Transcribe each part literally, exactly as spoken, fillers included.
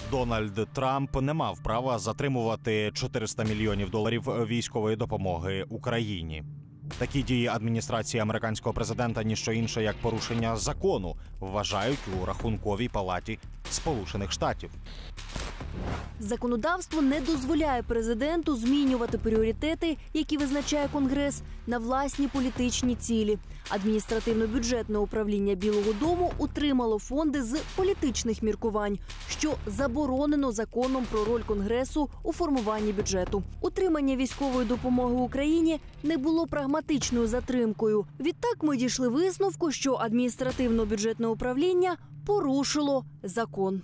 Дональд Трамп не мав права затримувати чотириста мільйонів доларів військової допомоги Україні. Такі дії адміністрації американського президента – ніщо інше, як порушення закону, вважають у Рахунковій палаті Сполучених Штатів. Законодавство не дозволяє президенту змінювати пріоритети, які визначає Конгрес, на власні політичні цілі. Адміністративно-бюджетне управління Білого дому утримало фонди з політичних міркувань, що заборонено законом про роль Конгресу у формуванні бюджету. Утримання військової допомоги Україні не було прагматичною затримкою. Відтак ми дійшли висновку, що адміністративно-бюджетне управління порушило закон.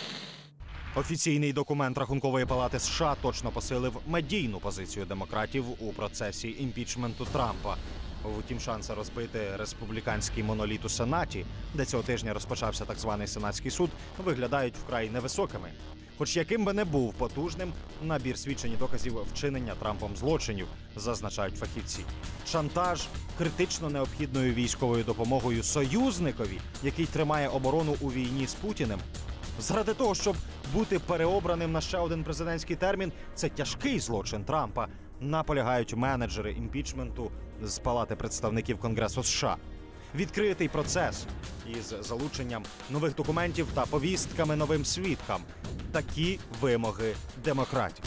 Офіційний документ Рахункової палати США точно посилив медійну позицію демократів у процесі імпічменту Трампа. Втім, шанси розбити республіканський моноліт у Сенаті, де цього тижня розпочався так званий Сенатський суд, виглядають вкрай невисокими. Хоч яким би не був потужним набір свідчень і доказів вчинення Трампом злочинів, зазначають фахівці. Шантаж критично необхідною військовою допомогою союзникові, який тримає оборону у війні з Путіним, заради того, щоб бути переобраним на ще один президентський термін, це тяжкий злочин Трампа, наполягають менеджери імпічменту з Палати представників Конгресу США. Відкритий процес із залученням нових документів та повістками новим свідкам – такі вимоги демократів.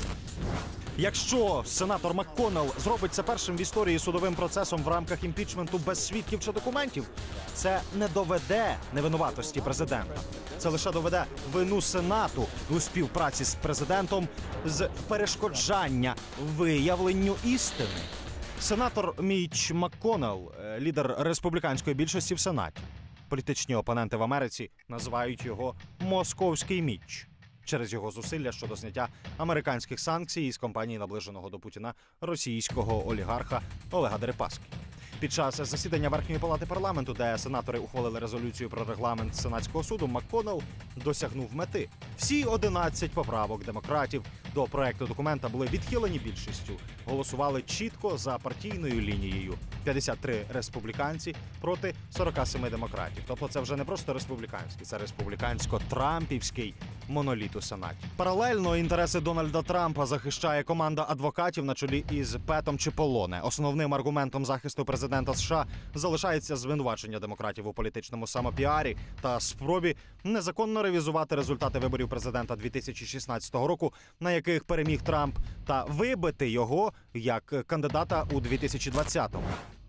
Якщо сенатор МакКоннелл зробить це першим в історії судовим процесом в рамках імпічменту без свідків чи документів, це не доведе невинуватості президента. Це лише доведе вину Сенату у співпраці з президентом з перешкоджання виявленню істини. Сенатор Мітч МакКоннелл – лідер республіканської більшості в Сенаті. Політичні опоненти в Америці називають його «московський Мітч» через його зусилля щодо зняття американських санкцій із компанії наближеного до Путіна російського олігарха Олега Дерипаски. Під час засідання Верхньої палати парламенту, де сенатори ухвалили резолюцію про регламент Сенатського суду, МакКоннелл досягнув мети. Всі одинадцять поправок демократів до проекту документа були відхилені більшістю. Голосували чітко за партійною лінією. п'ятдесят три республіканці проти сорока семи демократів. Тобто це вже не просто республіканський, це республікансько-трампівський моноліт у Сенаті. Паралельно інтереси Дональда Трампа захищає команда адвокатів на чолі із Петом Чіполлоне. Основним аргументом захисту президента США залишається звинувачення демократів у політичному самопіарі та спробі незаконно ревізувати результати виборів президента дві тисячі шістнадцятого року, на яких переміг Трамп, та вибити його як кандидата у дві тисячі двадцятому.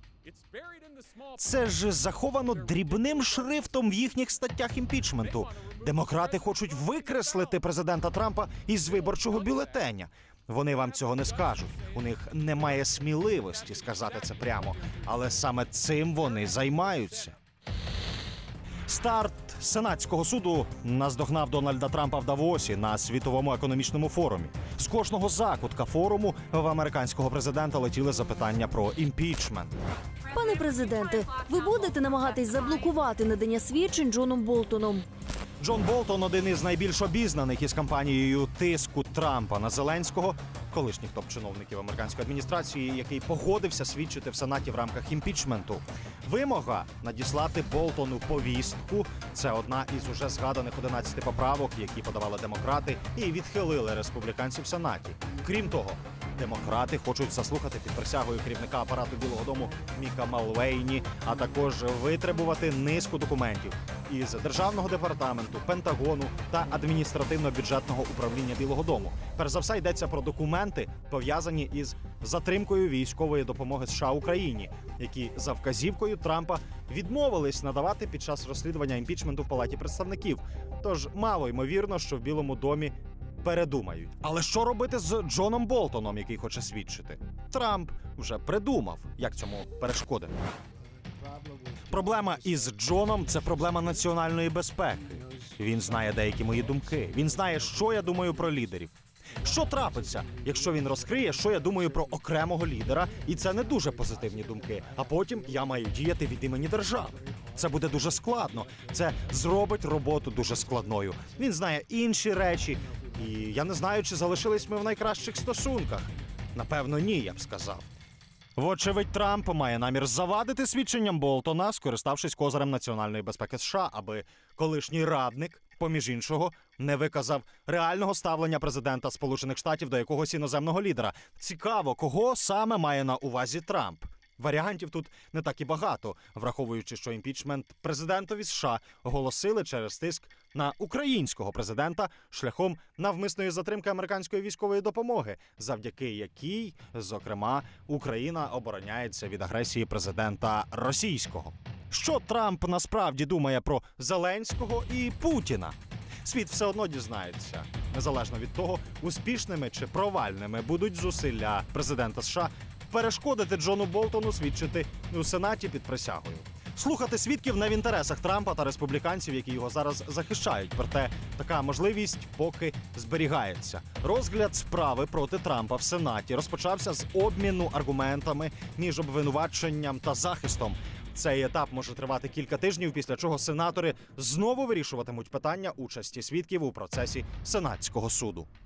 Це ж заховано дрібним шрифтом в їхніх статтях імпічменту. Демократи хочуть викреслити президента Трампа із виборчого бюлетеня. Вони вам цього не скажуть. У них немає сміливості сказати це прямо. Але саме цим вони займаються. Старт Сенатського суду наздогнав Дональда Трампа в Давосі на Світовому економічному форумі. З кожного закутка форуму в американського президента летіли запитання про імпічмент. Пане президенте, ви будете намагатись заблокувати надання свідчень Джоном Болтоном? Джон Болтон – один із найбільш обізнаних із кампанією тиску Трампа на Зеленського, колишніх топ-чиновників американської адміністрації, який погодився свідчити в Сенаті в рамках імпічменту. Вимога надіслати Болтону повістку – це одна із уже згаданих одинадцяти поправок, які подавали демократи і відхилили республіканці в Сенаті. Крім того, демократи хочуть заслухати під присягою керівника апарату Білого дому Міка Мальвейні, а також витребувати низку документів із Державного департаменту, Пентагону та адміністративно-бюджетного управління Білого дому. Перш за все йдеться про документи, пов'язані із затримкою військової допомоги США Україні, які за вказівкою Трампа відмовились надавати під час розслідування імпічменту в Палаті представників. Тож мало ймовірно, що в Білому домі передумають. Але що робити з Джоном Болтоном, який хоче свідчити? Трамп вже придумав, як цьому перешкодити. Проблема із Джоном – це проблема національної безпеки. Він знає деякі мої думки. Він знає, що я думаю про лідерів. Що трапиться, якщо він розкриє, що я думаю про окремого лідера, і це не дуже позитивні думки, а потім я маю діяти від імені держави. Це буде дуже складно. Це зробить роботу дуже складною. Він знає інші речі, і я не знаю, чи залишились ми в найкращих стосунках. Напевно, ні, я б сказав. Вочевидь, Трамп має намір завадити свідченням Болтона, скориставшись козирем національної безпеки США, аби колишній радник поміж іншого, не виказав реального ставлення президента Сполучених Штатів до якогось іноземного лідера. Цікаво, кого саме має на увазі Трамп? Варіантів тут не так і багато, враховуючи, що імпічмент президентові США оголосили через тиск на українського президента шляхом навмисної затримки американської військової допомоги, завдяки якій, зокрема, Україна обороняється від агресії президента російського. Що Трамп насправді думає про Зеленського і Путіна? Світ все одно дізнається, незалежно від того, успішними чи провальними будуть зусилля президента США перешкодити Джону Болтону свідчити у Сенаті під присягою. Слухати свідків не в інтересах Трампа та республіканців, які його зараз захищають. Проте така можливість поки зберігається. Розгляд справи проти Трампа в Сенаті розпочався з обміну аргументами між обвинуваченням та захистом. Цей етап може тривати кілька тижнів, після чого сенатори знову вирішуватимуть питання участі свідків у процесі сенатського суду.